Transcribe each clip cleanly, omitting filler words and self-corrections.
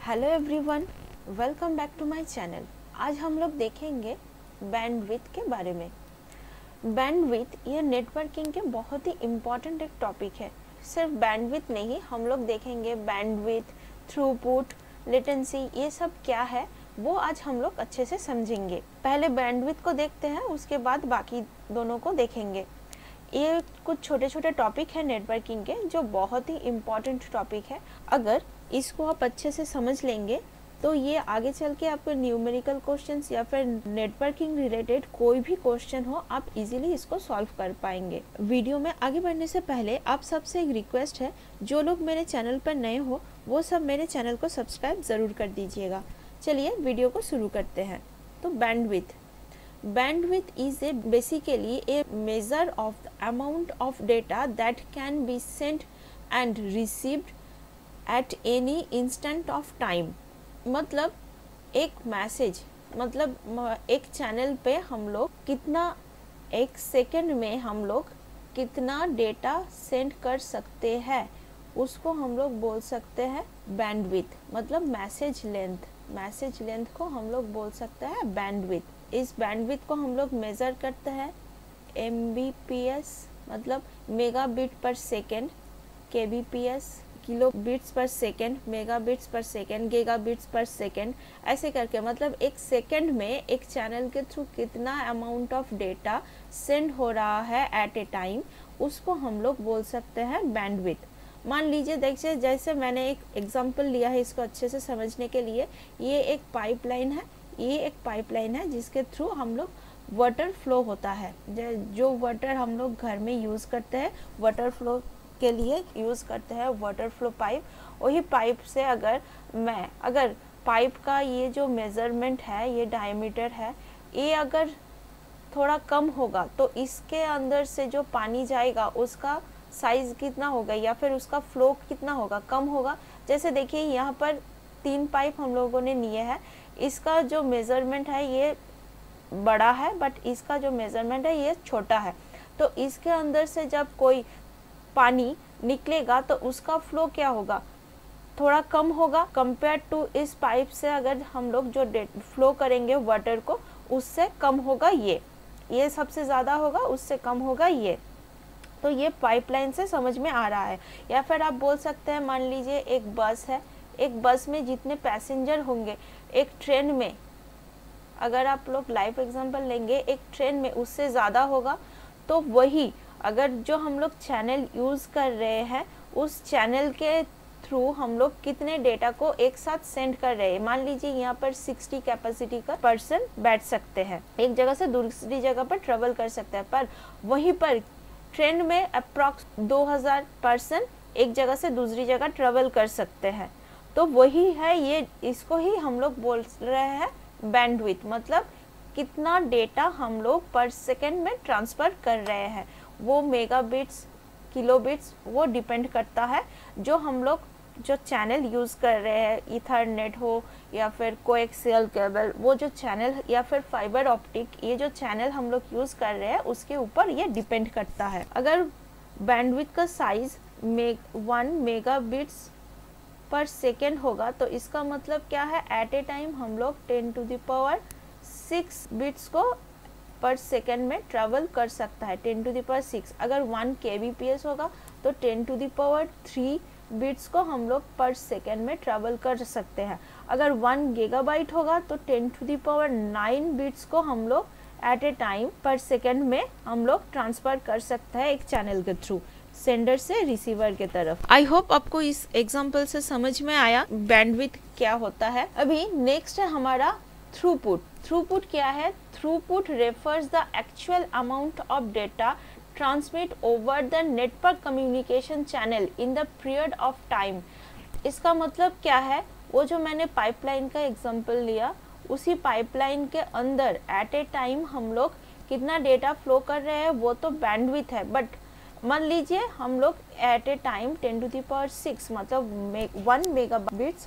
Hello everyone, welcome back to my channel. आज हम लोग देखेंगे बैंडविड्थ के बारे में। बैंडविड्थ ये नेटवर्किंग के बहुत ही इम्पॉर्टेंट एक टॉपिक है। सिर्फ बैंडविड्थ नहीं, हम लोग देखेंगे बैंडविड्थ, थ्रूपुट, लेटेंसी, ये सब क्या है वो आज हम लोग अच्छे से समझेंगे। पहले बैंडविड्थ को देखते हैं, उसके बाद बाकी दोनों को देखेंगे। ये कुछ छोटे छोटे टॉपिक है नेटवर्किंग के जो बहुत ही इम्पॉर्टेंट टॉपिक है। अगर इसको आप अच्छे से समझ लेंगे तो ये आगे चल के आपको न्यूमेरिकल क्वेश्चंस या फिर नेटवर्किंग रिलेटेड कोई भी क्वेश्चन हो, आप इजीली इसको सॉल्व कर पाएंगे। वीडियो में आगे बढ़ने से पहले आप सबसे एक रिक्वेस्ट है, जो लोग मेरे चैनल पर नए हो वो सब मेरे चैनल को सब्सक्राइब ज़रूर कर दीजिएगा। चलिए वीडियो को शुरू करते हैं। तो bandwidth is basically a measure of the amount of data that can be sent and received at any instant of time। मतलब एक मैसेज, मतलब एक चैनल पे हम लोग कितना, एक सेकंड में हम लोग कितना डेटा सेंड कर सकते हैं, उसको हम लोग बोल सकते हैं बैंडविड्थ। मतलब मैसेज लेंथ को हम लोग बोल सकते हैं बैंडविड्थ। इस बैंडविड्थ को हम लोग मेज़र करते हैं MBPS, मतलब megabit per second, KBPS kilo bits per second, megabits per second, gigabits per second, ऐसे करके मतलब एक सेकेंड में एक चैनल के थ्रू कितना अमाउंट ऑफ डेटा सेंड हो रहा है एट ए टाइम, उसको हम लोग बोल सकते हैं बैंडविड्थ। मान लीजिए, देखिए जैसे मैंने एक एग्जांपल लिया है इसको अच्छे से समझने के लिए। ये एक पाइपलाइन है जिसके थ्रू हम लोग वाटर फ्लो होता है। जो वाटर हम लोग घर में यूज़ करते हैं, वाटर फ्लो के लिए यूज़ करते हैं वाटर फ्लो पाइप। वही पाइप से अगर पाइप का ये जो मेज़रमेंट है, ये डायमीटर है, ये अगर थोड़ा कम होगा तो इसके अंदर से जो पानी जाएगा उसका साइज़ कितना होगा या फिर उसका फ्लो कितना होगा, कम होगा। जैसे देखिए यहाँ पर 3 पाइप हम लोगों ने लिए हैं, इसका जो मेज़रमेंट है ये बड़ा है बट इसका जो मेज़रमेंट है ये छोटा है। तो इसके अंदर से जब कोई पानी निकलेगा तो उसका फ्लो क्या होगा, थोड़ा कम होगा कंपेयर टू इस पाइप से। अगर हम लोग जो फ्लो करेंगे वाटर को, उससे कम होगा ये सबसे ज़्यादा होगा, उससे कम होगा ये। तो ये पाइपलाइन से समझ में आ रहा है। या फिर आप बोल सकते हैं, मान लीजिए एक बस है, एक बस में जितने पैसेंजर होंगे, एक ट्रेन में, अगर आप लोग लाइव एग्जांपल लेंगे, एक ट्रेन में उससे ज़्यादा होगा। तो वही अगर जो हम लोग चैनल यूज़ कर रहे हैं, उस चैनल के थ्रू हम लोग कितने डेटा को एक साथ सेंड कर रहे हैं। मान लीजिए यहाँ पर 60 कैपेसिटी का पर्सन बैठ सकते हैं, एक जगह से दूसरी जगह पर ट्रेवल कर सकते हैं। पर वहीं पर ट्रेन में अप्रॉक्स 2000 पर्सन एक जगह से दूसरी जगह ट्रेवल कर सकते हैं। तो वही है ये, इसको ही हम लोग बोल रहे हैं बैंडविड्थ। मतलब कितना डेटा हम लोग पर सेकेंड में ट्रांसफ़र कर रहे हैं। वो मेगाबिट्स, किलोबिट्स, वो डिपेंड करता है जो हम लोग जो चैनल यूज़ कर रहे हैं, ईथरनेट हो या फिर कोएक्सियल केबल, वो जो चैनल या फिर फाइबर ऑप्टिक, ये जो चैनल हम लोग यूज़ कर रहे हैं उसके ऊपर ये डिपेंड करता है। अगर बैंडविड्थ का साइज़ 1 मेगाबिट्स पर सेकेंड होगा तो इसका मतलब क्या है, एट ए टाइम हम लोग 10⁶ बिट्स को पर सेकेंड में ट्रेवल कर सकता है। 10⁶। अगर 1 kbps होगा तो 10⁻³ बिट्स को हम लोग पर सेकेंड में ट्रेवल कर सकते हैं। अगर 1 गीगाबाइट होगा तो 10⁹ बिट्स को हम लोग at a time per second में हम लोग ट्रांसफ़र कर सकते हैं एक चैनल के थ्रू, सेंडर से रिसीवर के तरफ। आई होप आपको इस एग्जांपल से समझ में आया बैंडविड्थ क्या होता है। अभी नेक्स्ट है हमारा थ्रूपुट। थ्रूपुट क्या है? Throughput refers the actual amount of data transmit over the network communication channel in the period of time. इसका मतलब क्या है, वो जो मैंने पाइपलाइन का एग्जांपल लिया, उसी पाइपलाइन के अंदर एट ए टाइम हम लोग कितना डेटा फ्लो कर रहे हैं वो तो बैंडविड्थ है। बट मान लीजिए हम लोग एट ए टाइम 10⁶, मतलब 1 मेगाबिट्स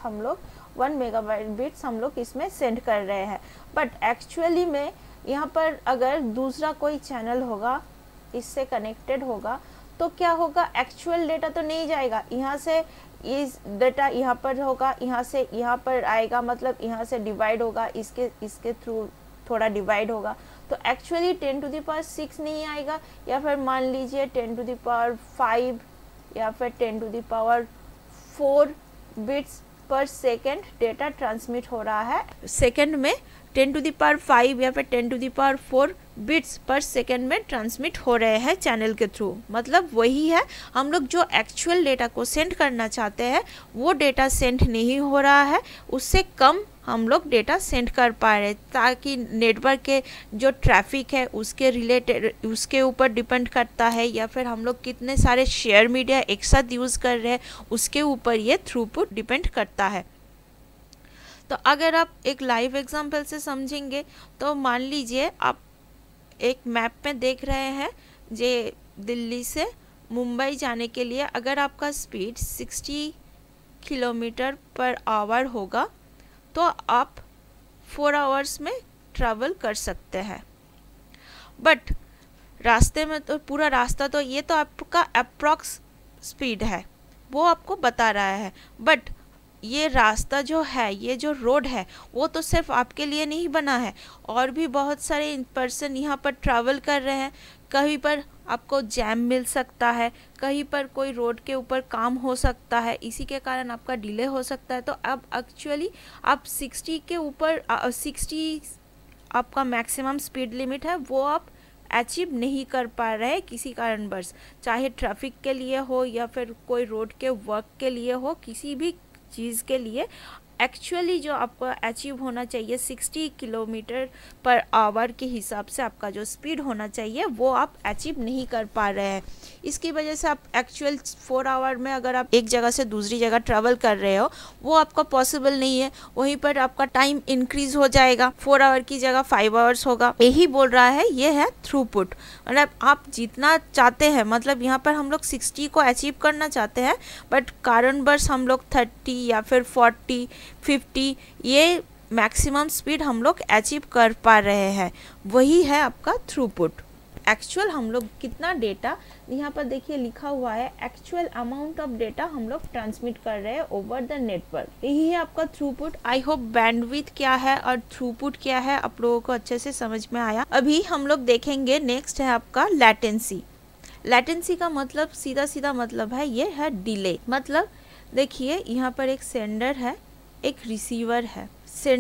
हम लोग इसमें सेंड कर रहे हैं। बट एक्चुअली में यहाँ पर अगर दूसरा कोई चैनल होगा, इससे कनेक्टेड होगा, तो क्या होगा, एक्चुअल डेटा तो नहीं जाएगा, यहाँ से इस डेटा यहाँ पर होगा, यहाँ से यहाँ पर आएगा, मतलब यहाँ से डिवाइड होगा, इसके थ्रू थोड़ा डिवाइड होगा, तो एक्चुअली 10 टू द पावर 6 नहीं आएगा, या फिर मान लीजिए 10 टू द पावर 5 या फिर 10 to the power 4 bits per second data transmit हो रहा है। सेकेंड में 10 टू द पावर 5 या फिर 10 to the power 4 bits per second में ट्रांसमिट हो रहे हैं चैनल के थ्रू। मतलब वही है, हम लोग जो एक्चुअल डेटा को सेंड करना चाहते हैं वो डेटा सेंड नहीं हो रहा है, उससे कम हम लोग डेटा सेंड कर पा रहे हैं, ताकि नेटवर्क के जो ट्रैफिक है उसके रिलेटेड उसके ऊपर डिपेंड करता है, या फिर हम लोग कितने सारे शेयर मीडिया एक साथ यूज़ कर रहे हैं उसके ऊपर ये थ्रूपुट डिपेंड करता है। तो अगर आप एक लाइव एग्जांपल से समझेंगे तो मान लीजिए आप एक मैप में देख रहे हैं, जे दिल्ली से मुंबई जाने के लिए अगर आपका स्पीड 60 किलोमीटर पर आवर होगा तो आप 4 आवर्स में ट्रैवल कर सकते हैं। बट रास्ते में तो पूरा रास्ता तो ये तो आपका अप्रॉक्स स्पीड है, वो आपको बता रहा है, बट ये रास्ता जो है, ये जो रोड है, वो तो सिर्फ आपके लिए नहीं बना है, और भी बहुत सारे पर्सन यहाँ पर ट्रैवल कर रहे हैं। कहीं पर आपको जैम मिल सकता है, कहीं पर कोई रोड के ऊपर काम हो सकता है, इसी के कारण आपका डिले हो सकता है। तो अब एक्चुअली आप 60 के ऊपर 60 आपका मैक्सिमम स्पीड लिमिट है, वो आप अचीव नहीं कर पा रहे हैं किसी कारणवश, चाहे ट्रैफिक के लिए हो या फिर कोई रोड के वर्क के लिए हो, किसी भी चीज़ के लिए एक्चुअली जो आपको अचीव होना चाहिए 60 किलोमीटर पर आवर के हिसाब से आपका जो स्पीड होना चाहिए वो आप अचीव नहीं कर पा रहे हैं। इसकी वजह से आप एक्चुअल 4 आवर में अगर आप एक जगह से दूसरी जगह ट्रैवल कर रहे हो वो आपका पॉसिबल नहीं है, वहीं पर आपका टाइम इंक्रीज हो जाएगा, 4 आवर की जगह 5 आवर्स होगा। यही बोल रहा है, ये है थ्रूपुट। मतलब आप जितना चाहते हैं, मतलब यहाँ पर हम लोग 60 को अचीव करना चाहते हैं, बट कारणवश हम लोग 30 या फिर 40 50 ये मैक्सिमम स्पीड हम लोग अचीव कर पा रहे हैं, वही है आपका थ्रूपुट। एक्चुअल हम लोग कितना डेटा, यहाँ पर देखिए लिखा हुआ है एक्चुअल अमाउंट ऑफ डेटा हम लोग ट्रांसमिट कर रहे हैं ओवर द नेटवर्क, यही है आपका थ्रूपुट। आई होप बैंडविड्थ क्या है और थ्रूपुट क्या है आप लोगों को अच्छे से समझ में आया। अभी हम लोग देखेंगे नेक्स्ट है आपका लैटेंसी। लैटेंसी का मतलब सीधा सीधा मतलब है, ये है डिले। मतलब देखिए यहाँ पर एक सेंडर है, एक रिसीवर है,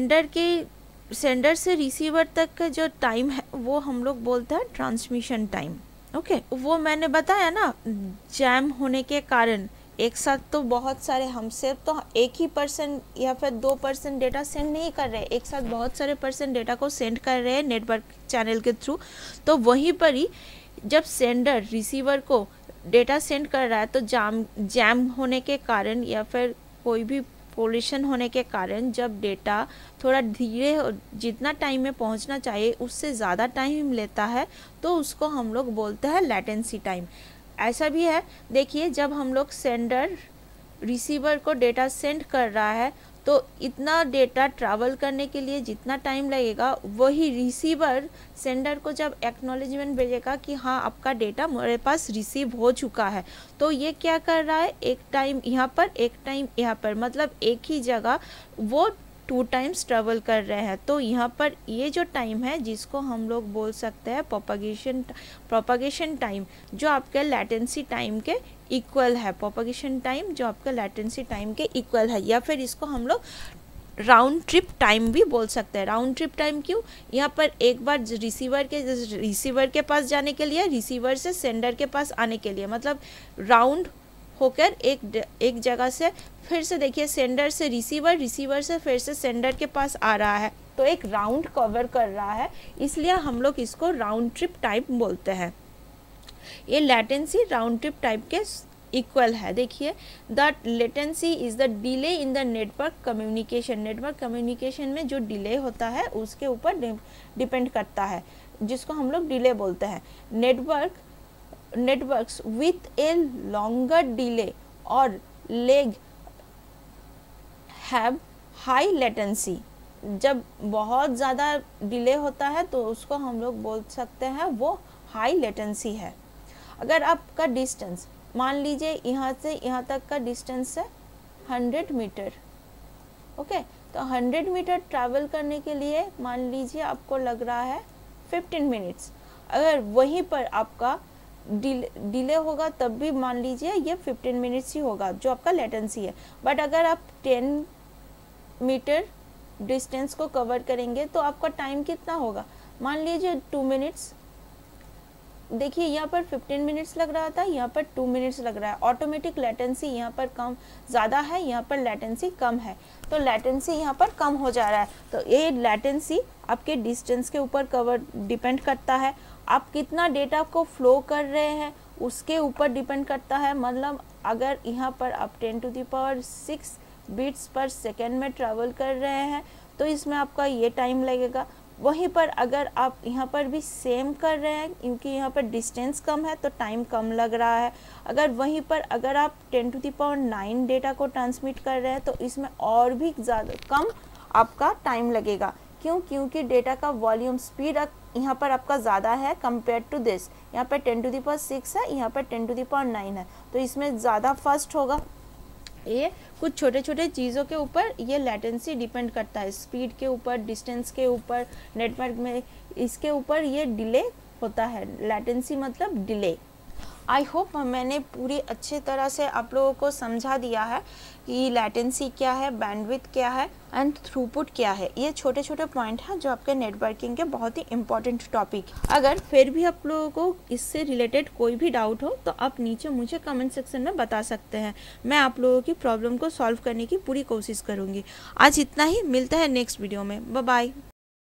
सेंडर से रिसीवर तक का जो टाइम है वो हम लोग बोलते हैं ट्रांसमिशन टाइम। ओके, वो मैंने बताया ना, जैम होने के कारण एक साथ तो बहुत सारे, हमसे तो एक ही पर्सन या फिर 2 पर्सन डेटा सेंड नहीं कर रहे, एक साथ बहुत सारे पर्सन डेटा को सेंड कर रहे हैं नेटवर्क चैनल के थ्रू। तो वहीं पर ही जब सेंडर रिसीवर को डेटा सेंड कर रहा है तो जैम होने के कारण या फिर कोई भी पोल्यूशन होने के कारण जब डेटा थोड़ा धीरे, जितना टाइम में पहुंचना चाहिए उससे ज़्यादा टाइम लेता है, तो उसको हम लोग बोलते हैं लैटेंसी टाइम। ऐसा भी है, देखिए जब हम लोग सेंडर रिसीवर को डेटा सेंड कर रहा है तो इतना डेटा ट्रैवल करने के लिए जितना टाइम लगेगा, वही रिसीवर सेंडर को जब एक्नॉलेजमेंट भेजेगा कि हाँ आपका डेटा मेरे पास रिसीव हो चुका है, तो ये क्या कर रहा है, एक टाइम यहाँ पर एक टाइम यहाँ पर, मतलब एक ही जगह वो 2 टाइम्स ट्रैवल कर रहे हैं। तो यहाँ पर ये जो टाइम है जिसको हम लोग बोल सकते हैं प्रोपगेशन टाइम, जो आपके लैटेंसी टाइम के इक्वल है। प्रोपगेशन टाइम जो आपके लैटेंसी टाइम के इक्वल है, या फिर इसको हम लोग राउंड ट्रिप टाइम भी बोल सकते हैं। राउंड ट्रिप टाइम क्यों, यहाँ पर एक बार रिसीवर के पास जाने के लिए, रिसीवर से सेंडर के पास आने के लिए, मतलब राउंड होकर एक जगह से फिर से देखिए सेंडर से रिसीवर से फिर से सेंडर के पास आ रहा है, तो एक राउंड कवर कर रहा है, इसलिए हम लोग इसको राउंड ट्रिप टाइम बोलते हैं। ये लैटेंसी राउंड ट्रिप टाइप के इक्वल है। देखिए the latency is the delay in the network communication. Network communication में जो डिले होता है उसके ऊपर डिपेंड करता है, जिसको हम लोग डिले बोलते हैं। Networks with a longer delay or lag have high latency. जब बहुत ज़्यादा डिले होता है तो उसको हम लोग बोल सकते हैं वो हाई लेटेंसी है। अगर आपका डिस्टेंस मान लीजिए यहाँ से यहाँ तक का डिस्टेंस है 100 मीटर। ओके, तो 100 मीटर ट्रैवल करने के लिए मान लीजिए आपको लग रहा है 15 मिनट्स। अगर वहीं पर आपका डिले होगा तब भी मान लीजिए ये 15 मिनट्स ही होगा जो आपका लेटेंसी है। बट अगर आप 10 मीटर डिस्टेंस को कवर करेंगे तो आपका टाइम कितना होगा, मान लीजिए 2 मिनट्स। देखिए यहाँ पर 15 मिनट्स लग रहा था, यहाँ पर 2 मिनट्स लग रहा है। ऑटोमेटिक लेटेंसी यहाँ पर कम ज़्यादा है, यहाँ पर लेटेंसी कम है, तो लेटेंसी यहाँ पर कम हो जा रहा है। तो ये लेटेंसी आपके डिस्टेंस के ऊपर कवर डिपेंड करता है, आप कितना डेटा को फ्लो कर रहे हैं उसके ऊपर डिपेंड करता है। मतलब अगर यहाँ पर आप 10⁶ बीट्स पर सेकेंड में ट्रैवल कर रहे हैं तो इसमें आपका ये टाइम लगेगा। वहीं पर अगर आप यहाँ पर भी सेम कर रहे हैं, क्योंकि यहाँ पर डिस्टेंस कम है तो टाइम कम लग रहा है। अगर वहीं पर अगर आप 10⁹ डेटा को ट्रांसमिट कर रहे हैं तो इसमें और भी ज़्यादा कम आपका टाइम लगेगा। क्यों? क्योंकि डेटा का वॉल्यूम स्पीड यहाँ पर आपका ज़्यादा है कंपेयर टू दिस। यहाँ पर 10⁶ है, यहाँ पर 10⁹ है, तो इसमें ज़्यादा फास्ट होगा। ये कुछ छोटे छोटे चीज़ों के ऊपर ये लेटेंसी डिपेंड करता है, स्पीड के ऊपर, डिस्टेंस के ऊपर, नेटवर्क में इसके ऊपर ये डिले होता है। लेटेंसी मतलब डिले। आई होप मैंने पूरी अच्छे तरह से आप लोगों को समझा दिया है कि लेटेंसी क्या है, बैंडविड्थ क्या है एंड थ्रूपुट क्या है। ये छोटे छोटे पॉइंट हैं जो आपके नेटवर्किंग के बहुत ही इंपॉर्टेंट टॉपिक। अगर फिर भी आप लोगों को इससे रिलेटेड कोई भी डाउट हो तो आप नीचे मुझे कमेंट सेक्शन में बता सकते हैं, मैं आप लोगों की प्रॉब्लम को सॉल्व करने की पूरी कोशिश करूँगी। आज इतना ही, मिलता है नेक्स्ट वीडियो में। Bye bye.